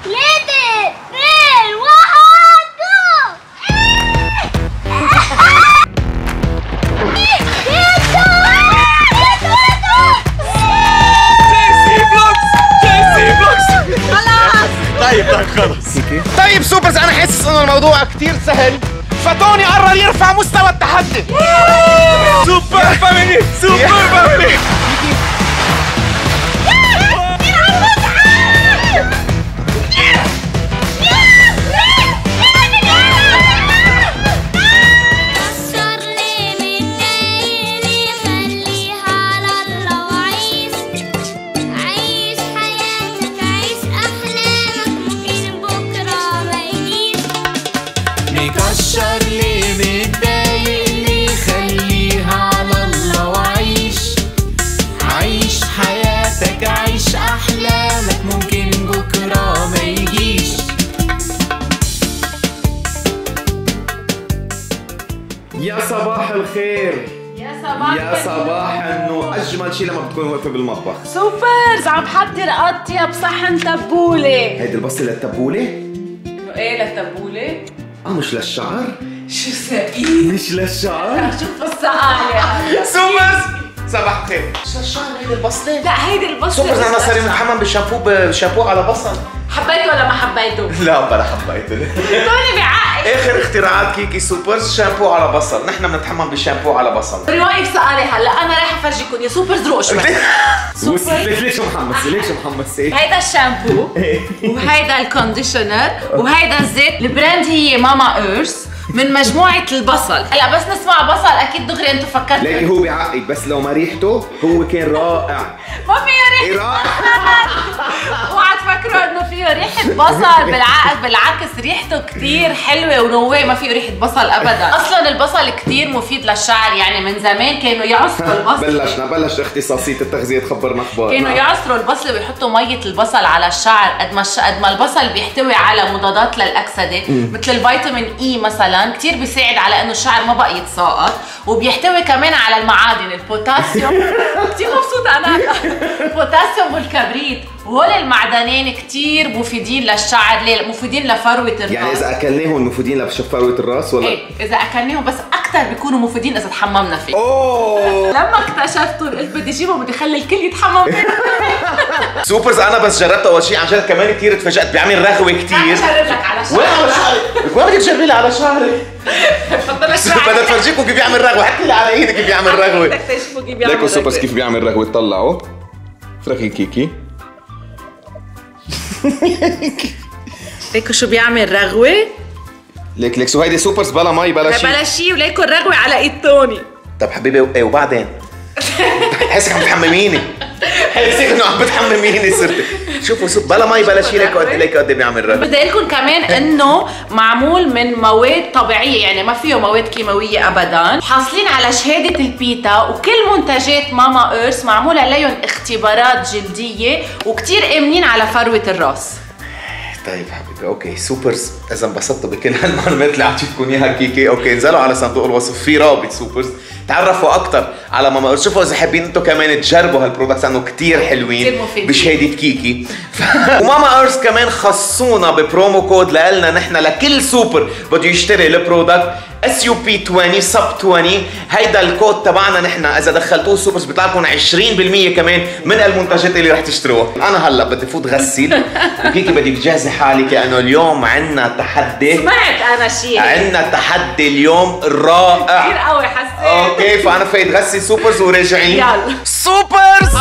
طيب سوبرز، انا حاسس انه الموضوع كتير سهل، فتوني قرر يرفع مستوى التحدي. سوبر فاميلي، سوبر فاميلي. مكشر ليه متضايق ليه؟ خليها على الله وعيش، عيش حياتك، عيش أحلامك، ممكن بكرة ما يجيش. يا صباح الخير، يا صباح انه اجمل شيء لما بتكون واقفه بالمطبخ. سوبرز، عم بحضر اطيب صحن تبوله. هيدي البصه للتبوله؟ ايه للتبوله؟ مش للشعر؟ شو سئيل؟ مش للشعر؟ شوف السقالة. سوبرز صباح الخير. شو الشعر هيدي البصله؟ لا هيدي البصله. سوبرز انا صار نتحمم بالشامبو على بصل. حبيته ولا ما حبيته؟ لا بلا حبيته. توني بعقل. اخر اختراعات كيكي سوبرز شامبو على بصل، نحن بنتحمم بالشامبو على بصل. رواية سقالة هلا، انا رايحة افرجيكم يا سوبرز روق شوي. ليش محمسه؟ ليش محمسه؟ هيدا الشامبو وهيدا الكونديشنر وهيدا الزيت. البراند هي ماما ايرث من مجموعة البصل. هلا بس نسمع بصل اكيد دغري انتم فكرتوا. ليكي هو بيعقد، بس لو ما ريحته هو كان رائع. ما فيه ريحة. رائع. اوعى تفكروا انه فيه ريحة بصل، بالعكس ريحته كتير حلوة ونواه، ما فيه ريحة بصل ابدا. اصلا البصل كتير مفيد للشعر، يعني من زمان كانوا يعصروا البصل. بلش اختصاصية التغذية تخبرنا اخبار. كانوا يعصروا البصل ويحطوا مية البصل على الشعر. قد ما البصل بيحتوي على مضادات للاكسدة مثل الفيتامين اي مثلا، كتير بيساعد على انه الشعر ما بقى يتساقط، وبيحتوي كمان على المعادن، البوتاسيوم. كتير مبسوطة انا. البوتاسيوم والكبريت، وهول المعدنين كتير مفيدين للشعر. ليه؟ مفيدين لفروة الراس. يعني اذا اكلناهم مفيدين لفروة الراس ولا؟ ايه اذا اكلناهم، بس اكثر بيكونوا مفيدين اذا تحممنا فيه. اوه لما اكتشفتوا قلت بدي اجيبهم، بدي اخلي الكل يتحمم فيه. سوبرز انا بس جربت اول شيء، عن جد كمان كثير تفاجأت، بيعمل رغوه كثير. بجرب لك على شعري. وين على شعري؟ وين بدك تجربي لي على شعري؟ تفضل شعري. بدي افرجيكم كيف بيعمل رغوه، حكي لي على ايدك كيف بيعمل رغوه. بدك تشوفوا كيف بيعمل ليكوا سوبرز رغوة. كيف بيعمل رغوة. طلعوا فرخي كيكي. ليكوا شو بيعمل رغوه. ليك سو هيدي سوبرز بلا مي بلا شيء. بلا شيء، وليكوا الرغوه على ايد توني. طب حبيبي ايه وبعدين؟ حاسك عم تحمميني، حاسك انه عم بتحمميني صرت. شوفوا بلا مي بلا شيء. ليك قد بيعمل رغوه. بدي لكم كمان انه معمول من مواد طبيعيه، يعني ما فيه مواد كيماويه ابدا. حاصلين على شهاده البيتا، وكل منتجات ماما ايرث معمول عليهم اختبارات جلديه، وكتير امنين على فروه الراس. طيب حبيبي اوكي سوبرز، اذا انبسطتوا بكل هالمعلومات اللي عطيتكم اياها كيكي، اوكي انزلوا على صندوق الوصف في رابط سوبرز، تعرفوا اكثر على ماما ايرث. شوفوا اذا حابين انتم كمان تجربوا هالبرودكتس لانه كثير حلوين بشهاده كيكي. وماما ايرث كمان خصونا ببرومو كود لنا نحن، لكل سوبر بده يشتري البرودكت SUP20 سب 20. هيدا الكود تبعنا نحن، اذا دخلتوه سوبرز بيطلع لكم 20% كمان من المنتجات اللي رح تشتروها. انا هلا بدي فوت غسل، وكيكي بدك تجهزي حالك لانه اليوم عندنا تحدي. سمعت انا شيء، عندنا تحدي اليوم رائع كثير قوي حسيت. اوكي فانا فايت غسل سوبرز وراجعين. يلا سوبرز.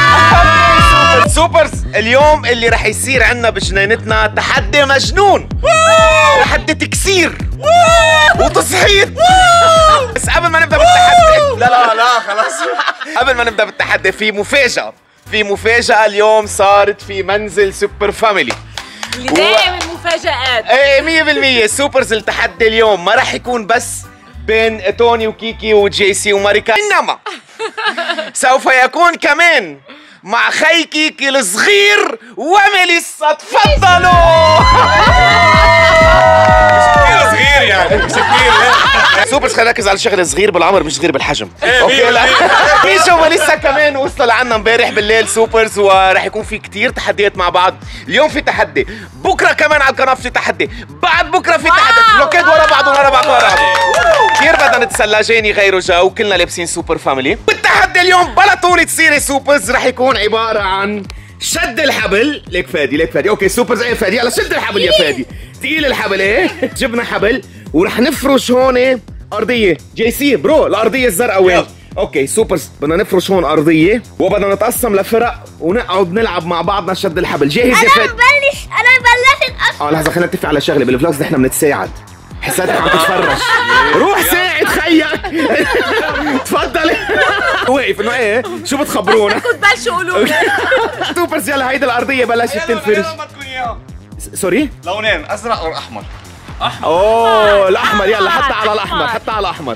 سوبرز اليوم اللي رح يصير عندنا بجنينتنا تحدي مجنون، تحدي تكسير وتصحيط. بس قبل ما نبدا بالتحدي، لا خلاص، قبل ما نبدا بالتحدي في مفاجأة اليوم صارت في منزل سوبر فاميلي. اللي دائم المفاجآت. ايه 100%. سوبرز التحدي اليوم ما رح يكون بس بين توني وكيكي وجيسي وماريكا، انما سوف يكون كمان مع خي كيكي الصغير وميليسا. تفضلوا. مش كتير صغير يعني، مش كتير. سوبرز خلينا نركز على شغله، صغير بالعمر مش صغير بالحجم. اوكي لا في شو لسه كمان وصلوا لعنا امبارح بالليل سوبرز، وراح يكون في كتير تحديات مع بعض. اليوم في تحدي، بكره كمان على القناه في تحدي، بعد بكره في تحدي، بلوكات ورا بعض ورا بعض ورا بعض. كثير بدنا نتسلى، جاني غيروا جو، كلنا لابسين سوبر فاميلي. والتحدي اليوم بلا طولة سيرة سوبرز رح يكون عبارة عن شد الحبل. ليك فادي ليك فادي. اوكي سوبرز ايه فادي، يلا شد الحبل يا فادي. تقيل الحبل ايه. جبنا حبل ورح نفرش هون ارضية. جي سي برو الارضية الزرقاء وين؟ اوكي سوبرز بدنا نفرش هون ارضية وبدنا نتقسم لفرق ونقعد نلعب مع بعضنا شد الحبل. جاهز يا فادي؟ انا بلشت لحظة خلينا نتفق على شغلة، بالفلوكس نحن بنتساعد. حسيتك عم تتفرج. روح ساعد خيك. تفضل. واقف انه ايه شو بتخبرونا؟ كنت بلشوا قولوا لي. سوبرز يلا هيدي الارضيه بلشت تنفرش. سوري؟ لونين ازرق واحمر. اوه الاحمر، يلا حتى على الاحمر، حتى على الاحمر.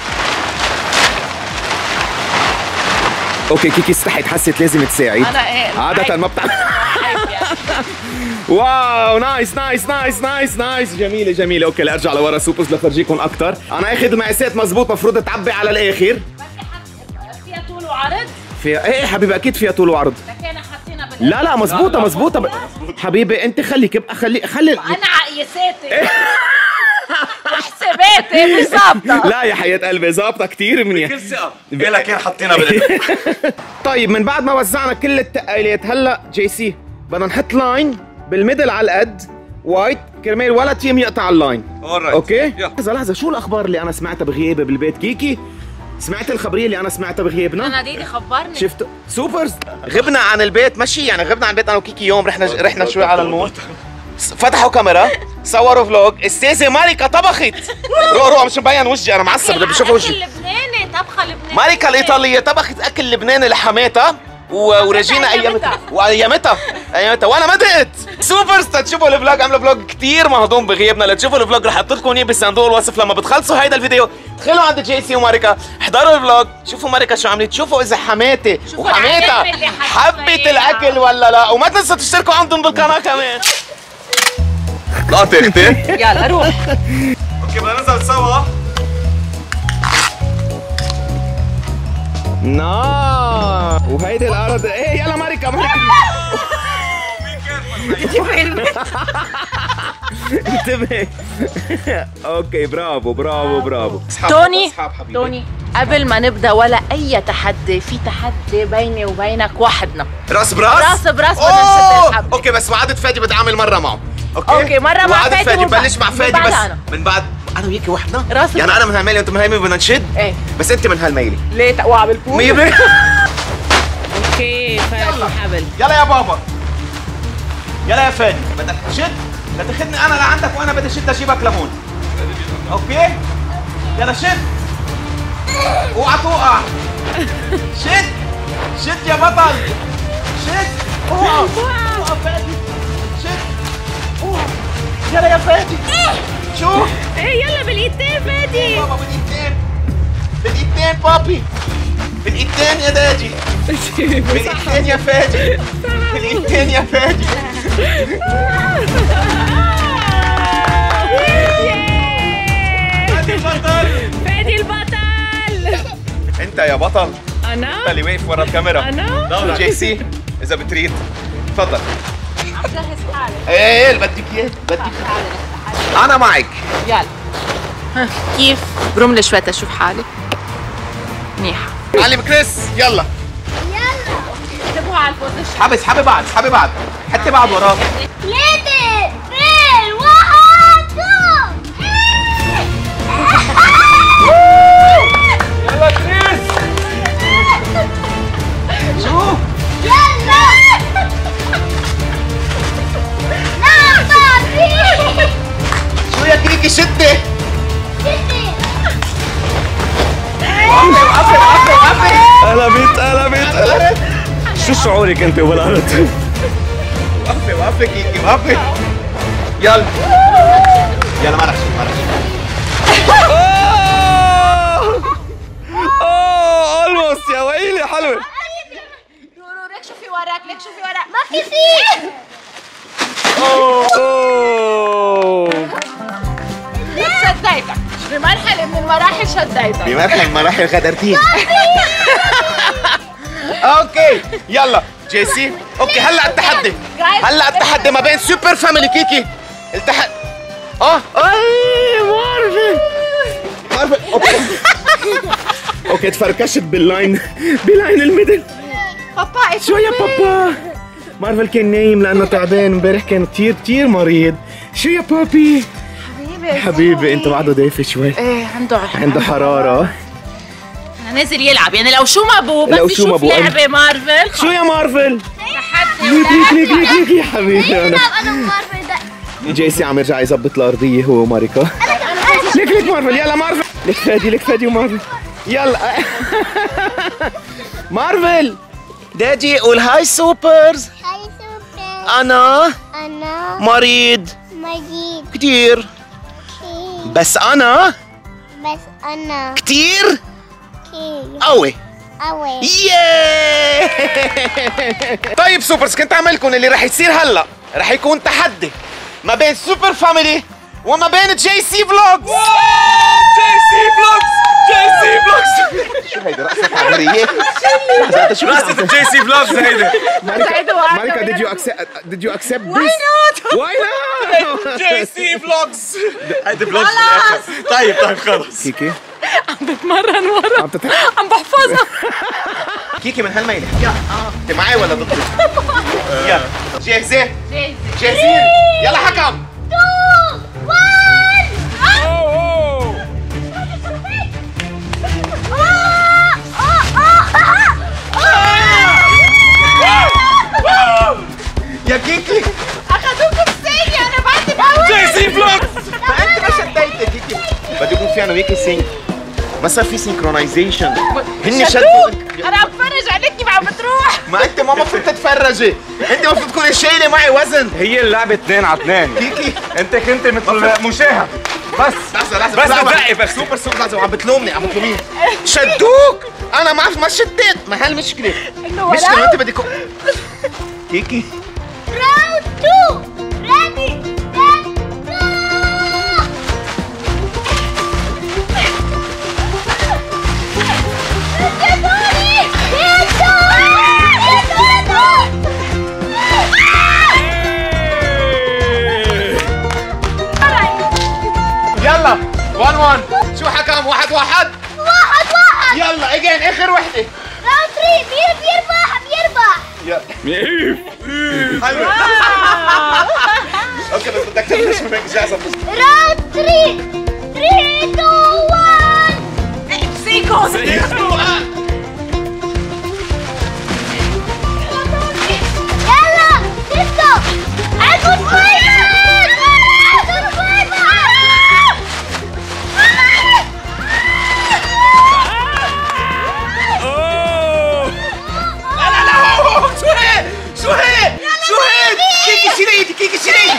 اوكي كيكي استحت، حست لازم تساعد. انا ايه عادة ما بتعرف. واو نايس نايس نايس نايس نايس، جميلة جميلة. اوكي لارجع لورا سوبرز لفرجيكم اكثر. انا اخذ المقاسات مزبوط، مفروض تعبي على الاخر. فيها طول وعرض؟ فيها ايه حبيبي اكيد فيها طول وعرض. لكن حاطينها لا لا مزبوطة مزبوطة حبيبي انت خليك ابقى خلي انا عقيساتي وحساباتي مش ظابطه. لا يا حياة قلبي ظابطة كثير منيح. كل ثقة إلك كان حطينا بالإيد. طيب من بعد ما وزعنا كل التقايلات هلا جي سي بدنا نحط لاين بالميدل على القد وايت كرمال ولا تيم يقطع اللاين. اوكي لحظة شو الاخبار اللي انا سمعتها بغيابي بالبيت كيكي؟ سمعت الخبرية اللي انا سمعتها بغيابنا؟ انا ديدي خبرني. شفت سوبرز غبنا عن البيت ماشي، يعني غبنا عن البيت انا وكيكي يوم رحنا شوي على المول، فتحوا كاميرا صوروا فلوج. استاذة ماريكا طبخت. روح مش مبين وجهي انا معصب بدي بشوف وجهي. اكل لبناني، طبخه لبنانيه. ماريكا الايطالية طبخت اكل لبناني لحماتها ورجينا ايامتها وانا ما دقت. سوبرز تشوفوا الفلوج، عملوا فلوج كثير مهضوم بغيابنا. لتشوفوا الفلوج رح احط لكم اياه بصندوق الوصف لما بتخلصوا هيدا الفيديو. ادخلوا عند جي سي وماريكا احضروا الفلوج، شوفوا ماريكا شو عملت، شوفوا اذا حماتي وحماتها حبت الاكل ولا لا، وما تنسوا تشتركوا عندهم بالقناه كمان. لا تختي يلا روح. اوكي بدنا ننزل سوا. وهيدي الارض ايه. يلا ماريكا انتبه. اوكي برافو برافو برافو. توني قبل ما نبدا ولا اي تحدي، في تحدي بيني وبينك وحدنا. راس براس بدنا نشد الحبل. اوكي بس وعدت فادي بدي اعمل مره معه. اوكي مره مع فادي بلش مع فادي بس من بعد انا وياكي وحدنا. يعني انا من هالميله وانت من هالميله بدنا نشد. ايه بس انت من هالميله. ليه تقوى بالبول؟ 100%. اوكي فادي الحبل. يلا يا بابا يلا يا فادي بدك تشد، بدك تاخذني انا لعندك وانا بدي اشد اجيبك لهون. اوكي يلا شد، اوعى توقع. شد يا بطل، شد. اوعى فادي، شد. اوعى يلا يا فادي. شو؟ ايه يلا بالايدين فادي. بابا بالايدين بابي، بالايدين يا دادي، بالايدين يا فادي، بالايدين يا فادي. فادي البطل. انت يا بطل. انا انت اللي واقف ورا الكاميرا. انا جي سي اذا بتريد تفضل. عم جهز حالي. ايه اللي بدك اياه بدك. انا معك. يلا كيف برملة شوي تشوف حالي منيحة. معلم كريس يلا انتبهوا على البوزيشن. حبي بعض حتى بعض وراك. 3 2 1 يلا كريس. شو؟ يلا شو يا كريكي شدي. قلبت. شو شعورك انت وبالارض؟ وقفي كيكي وقفي. يلا ما رح اولموست يا ويلي حلوه. رورو ليك شوفي وراك ما في فيه. صدقتك. بمرحله من المراحل شديتها. بمرحله من مراحل غدرتين. اوكي يلا جيسي. اوكي هلا التحدي. هلا التحدي ما بين سوبر فاميلي كيكي. التحدي اي مارفل اوكي. اوكي تفركشت بلاين الميدل. بابا شو يا بابا؟ مارفل كان نايم لانه تعبان امبارح، كان كتير مريض. شو يا بابي؟ حبيبي انت بعده دافي شوي. ايه عنده حرارة. نازل يلعب يعني لو شو ما بو، لو بس شو ما يشوف بو. لعبه مارفل. شو يا مارفل؟ تحدي ليك يا حبيبي. انا مارفل ده. جيسي عم يرجع يظبط الارضيه هو وماريكا. ليك مارفل. يلا مارفل. ليك فادي ومارفل. يلا مارفل. دادي قول هاي سوبرز. هاي سوبر. انا انا مريض مجيد كتير، بس انا كتير قوي. ياي. طيب سوبرز كنت اعملكم اللي رح يصير هلا رح يكون تحدي ما بين سوبر فاميلي وما بين جي سي فلوجز. شو هيدي رقصة عبرية؟ رقصة الجي سي فلوجز هيدي. ماريكا did you accept this? Why not? جي سي فلوجز. هيدي فلوجز بالاخر. طيب خلص. كيكي عم بتمرن ورا، عم بحفظها. كيكي من هالميلة. يلا انت معي ولا ضدي؟ يلا جاهزة؟ جاهزين؟ يلا حكم. 2 1 يا كيكي اخذوكم سيني انا بعد الاول. جي سي فلوجز. ما انت ما شديت يا كيكي. بده يكون في انا وياكي سينك، ما صار في سينكرونايزيشن. هن شدوا. انا عم بتفرج عليك كيف عم بتروح. ما انت ما المفروض تتفرجي، انت المفروض تكوني شايله معي وزن. هي اللعبة 2 على 2. كيكي انت كنت مثل مشاهد بس. لحظة بس بدقي بس. سوبر لحظة عم بتلومني شدوك. انا ما شديت، ما هالمشكلة. مشكلة انت بدك كيكي. راوند 2 ريدي يلا 1-1. شو حكم؟ 1-1. يلا اجين اخر وحدة. راوند 3 بيربح. حلو. اوكي بس بدك تبلش من هيك جاهزة. راوند 3 2 1 امسكوا. يلا ليتس جو. كيكي شيلي.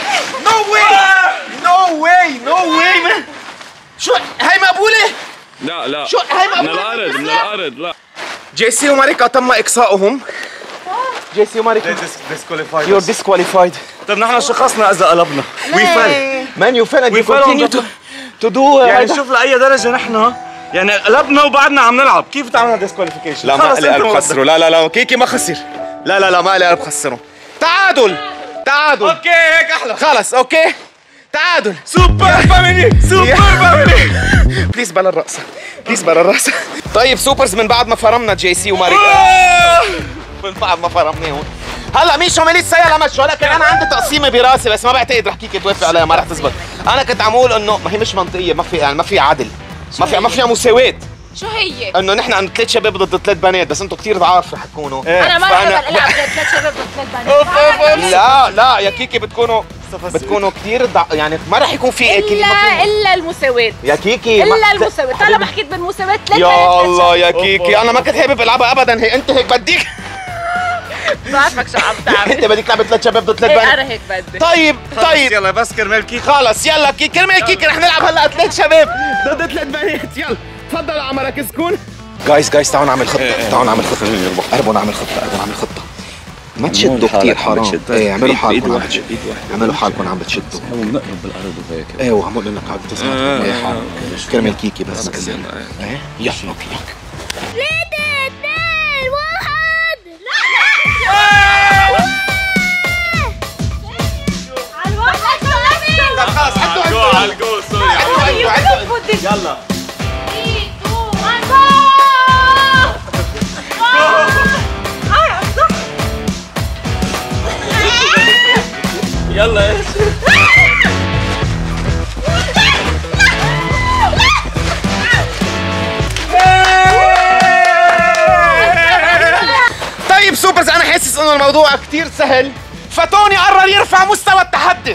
نو واي مان. شو هاي مقبولة؟ لا شو هاي مقبولة؟ من الارض لا. جيسي وماريكا تم اقصائهم. جيسي وماريكا ديسكواليفايد. you're disqualified. طيب نحن شخصنا اذا قلبنا. وي فيل. Man you fell and you We fell on continue the- to do يعني شوف لاي درجة نحن يعني قلبنا وبعدنا عم نلعب، كيف تعملنا ديسكواليفيكيشن؟ لا ما لي قلب خسره. لا كيكي ما خسر. لا ما لي قلب خسره. تعادل. اوكي هيك احلى. خلص اوكي تعادل. سوبر فاميلي. بليز بلا الرقصة. طيب سوبرز من بعد ما فرمنا جي سي وماريكا، من بعد ما فرمناهم هلا ميشو ميليسا يلا مشوا. لكن انا عندي تقسيمه براسي بس ما بعتقد رح كيكي توافق عليها، ما رح تزبط. انا كنت عم اقول انه ما هي مش منطقيه، ما في عدل، ما في مساواه. شو هي؟ انه نحن عند 3 شباب ضد 3 بنات، بس انتم كثير ضعاف رح تكونوا. انا ما رح العب ضد 3 شباب ضد 3 بنات. لا يا كيكي بتكونوا كثير يعني ما رح يكون في الا المساواة يا كيكي. الا المساواة. طالما حكيت بالمساواة 3 يا الله يا كيكي انا ما كنت حابب العبها ابدا. هي انت هيك بدك. بعرفك شو عم تعمل. انت بدك تلعب 3 شباب ضد 3 بنات. انا هيك بدي. طيب يلا بس كرمال كيكي. خلص يلا كيكي كرمال كيكي رح نلعب هلا 3 شباب ضد 3 بنات. يلا تفضلوا على مراكزكم. جايز تعالوا نعمل خطة. قربوا نعمل خطة. ما تشدوا كثير حرام. ايه اعملوا حالكم عم بتشدوا. اعملوا حالكم عم بتشدوا. هو بنقرب بالارض وهيك. ايه وعم بقول لك عم تسمع ايه حالك كرمال كيكي بس كمان. ايه يلا اوكي 3 2 1 طب خلص عدوا على الجول سوري. يلا يلا ايش؟ طيب سوبرز، انا حاسس انه الموضوع كتير سهل، فتوني قرر يرفع مستوى التحدي.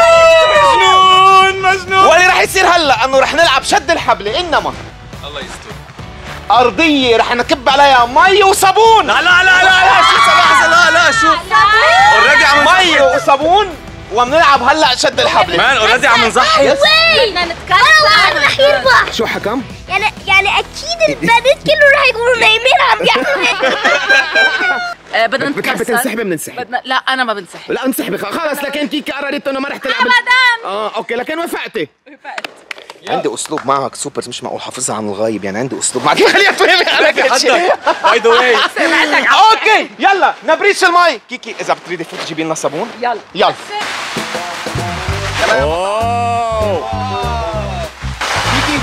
مجنون واللي رح يصير هلا انه رح نلعب شد الحبلة، انما الله يستر. ارضية رح نكب عليها مي وصابون. لا شو لحظة لا شو اوريدي عم مي وصابون وبنلعب هلا شد الحبلة. مان اوريدي عم نضحي. بدنا نتكلم رح يربح. شو حكم؟ يعني اكيد البنات كله رح يكونوا نايمين عم بيعملوا هيك. بدنا بتحبي تنسحبي؟ بننسحب. لا انا ما بنسحب. لا انسحبي خلص. لكن كيكي قررت انه ما رح تلعب ابدا. اوكي لكن وافقتي. عندي اسلوب معك سوبرز مش معقول حافظها عن الغايب، يعني عندي اسلوب معك خليها تفهمي على كل شيء. باي ذا واي اوكي يلا نبريش المي. كيكي اذا بتريدي فوت تجيبي لنا صابون. يلا كيكي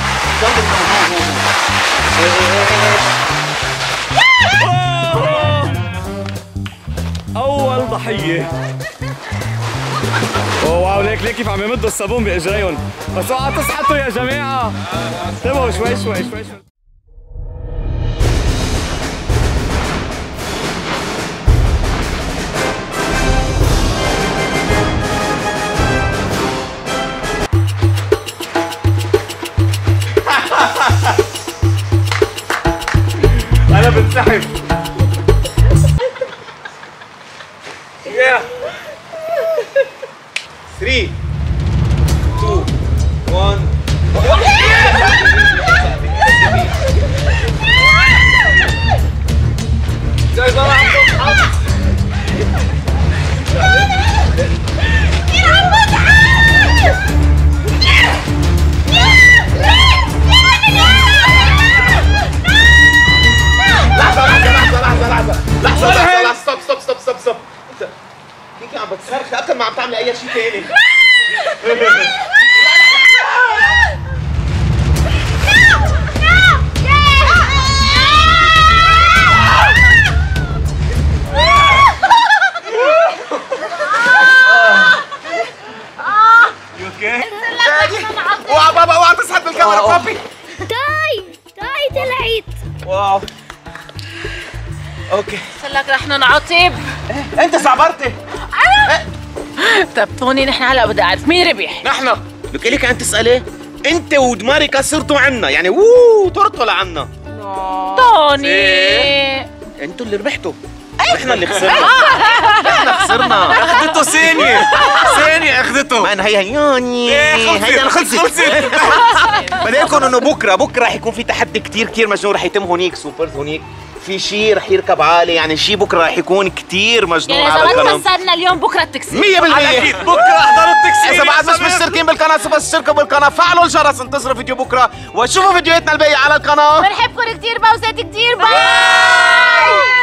اول ضحيه. اوه واو ليك كيف عم يمدوا الصابون باجريهم، بس اوعى تصحطوا يا جماعه. انتبهوا شوي. انا بنسحب. 3 2 1 لحظة ستوب. كيكي عم بتصرخي أكثر ما عم تعملي أي شيء ثاني. اوعى بابا اوعى تسحب بالكاميرا بابي. تاي طلعت. واو اوكي قلت لك رح ننعطب. انت صعبرتي. طب توني نحن هلا بدي اعرف مين ربح. نحن لك لك انت تسالي انت ودماريكا صرتوا عنا، يعني طرتوا لعنا. توني انتوا اللي ربحتوا، احنا اللي خسرنا. احنا خسرنا. اخذته ثانية اخذته. مان هي هي خلصت. بديكم انه بكره رح يكون في تحدي كتير مجنون رح يتم هونيك سوبرز. هونيك في شيء رح يركب عالي، يعني شيء بكره رح يكون كتير مجنون يعني على اذا القناه. ما تكسرنا اليوم بكره التكسير 100%. اكيد بكره احضروا التكسير. اذا بعد مش مشتركين بالقناه بس اشتركوا بالقناه، فعلوا الجرس، انتظروا فيديو بكره وشوفوا فيديوهاتنا الباقيه على القناه. بنحبكم كتير، بوسات كتير، باي.